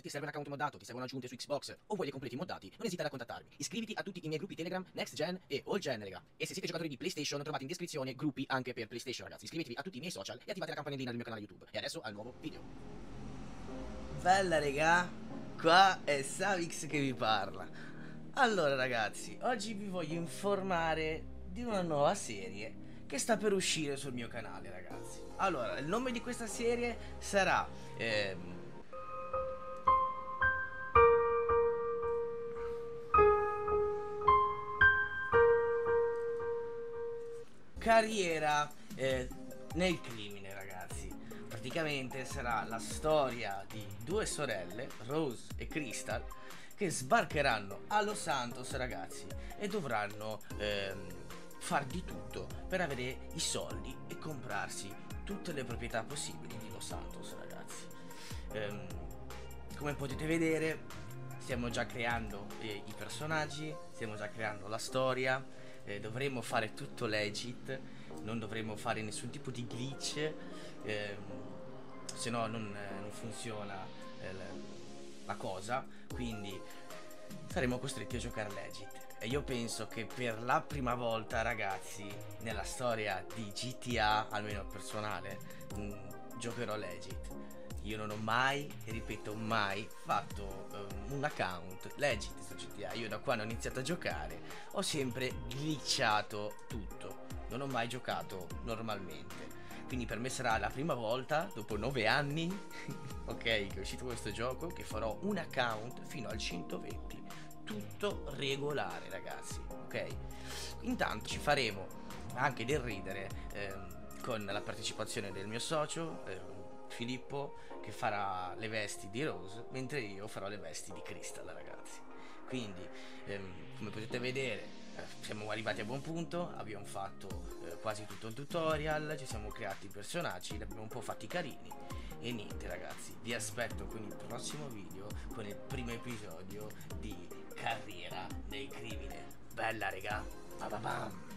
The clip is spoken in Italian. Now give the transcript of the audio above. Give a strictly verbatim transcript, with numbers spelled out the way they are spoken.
serve un account moddato, ti servono aggiunte su Xbox o vuoi le completi moddati, non esitare a contattarmi. Iscriviti a tutti i miei gruppi Telegram, Next Gen e All Gen, raga. E se siete giocatori di PlayStation trovate in descrizione gruppi anche per PlayStation, ragazzi. Iscrivetevi a tutti i miei social e attivate la campanellina del mio canale YouTube. E adesso al nuovo video. Bella regà, qua è Savix che vi parla. Allora ragazzi, oggi vi voglio informare di una nuova serie che sta per uscire sul mio canale, ragazzi. Allora, il nome di questa serie sarà ehm, Carriera eh, nel crimine, ragazzi. Praticamente sarà la storia di due sorelle, Rose e Crystal, che sbarcheranno a Los Santos, ragazzi, e dovranno ehm, far di tutto per avere i soldi e comprarsi tutte le proprietà possibili di Los Santos, ragazzi. Ehm, come potete vedere, stiamo già creando eh, i personaggi, stiamo già creando la storia, eh, dovremo fare tutto legit, non dovremo fare nessun tipo di glitch, ehm, se no non, eh, non funziona eh, la cosa, quindi saremo costretti a giocare legit. E io penso che per la prima volta, ragazzi, nella storia di G T A, almeno personale, mh, giocherò legit. Io non ho mai, ripeto mai, fatto um, un account legit su G T A. Io da quando ho iniziato a giocare ho sempre glitchato tutto, non ho mai giocato normalmente. Quindi per me sarà la prima volta, dopo nove anni, ok, che è uscito questo gioco, che farò un account fino al centoventi. Tutto regolare, ragazzi, ok? Intanto ci faremo anche del ridere ehm, con la partecipazione del mio socio, ehm, Filippo, che farà le vesti di Rose, mentre io farò le vesti di Crystal, ragazzi. Quindi, ehm, come potete vedere, eh, siamo arrivati a buon punto, abbiamo fatto eh, quasi tutto il tutorial, ci siamo creati i personaggi, li abbiamo un po' fatti carini. E niente, ragazzi, vi aspetto con il prossimo video, con il primo episodio di Carriera nel crimine. Bella, regà! Ba ba bam.